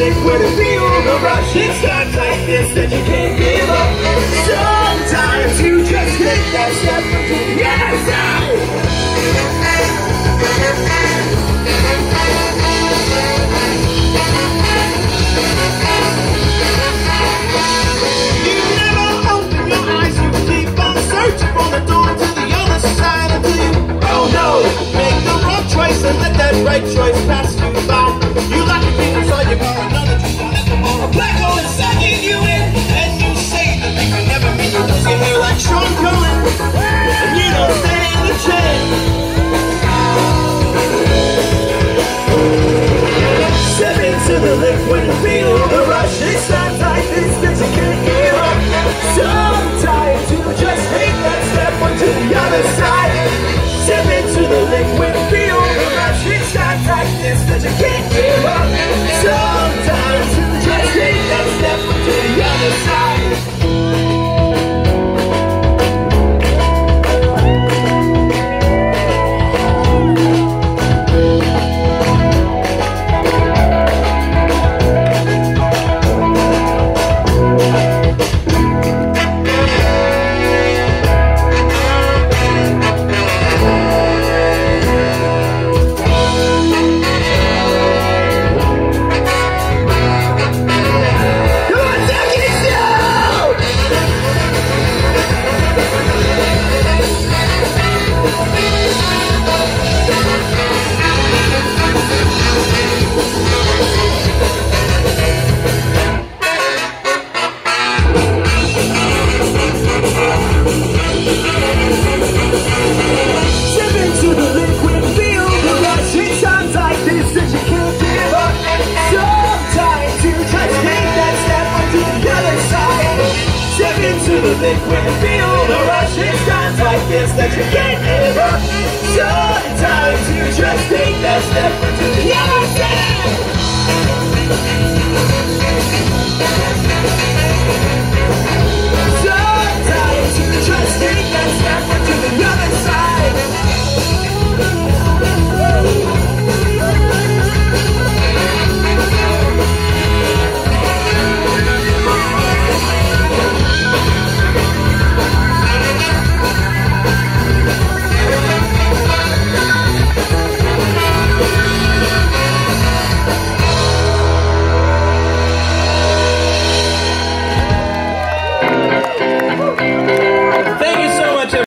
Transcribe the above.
liquid and feel the rush. It starts like this that you can't give up. Sometimes you just take that step to the other side. You never open your eyes, you keep on searching for the door to the other side until you, oh no, make the wrong choice and let that right choice pass you by. You like your fingers on your car, another drink on alcohol, a black hole is sucking you in, and you say the things you never mean. You lose your hair like Sean Cohen, and you don't stand a chance. Step into the liquid and feel the rush. It starts like this that you can't give up. Sometimes you just take that step onto the other side. Step into the liquid and feel the rush. It starts like this that you can't give up. Sometimes you just take that step onto the other side. Liquid and feel the rush. It's times like this that you can't give up. Sometimes you just take that step into the other.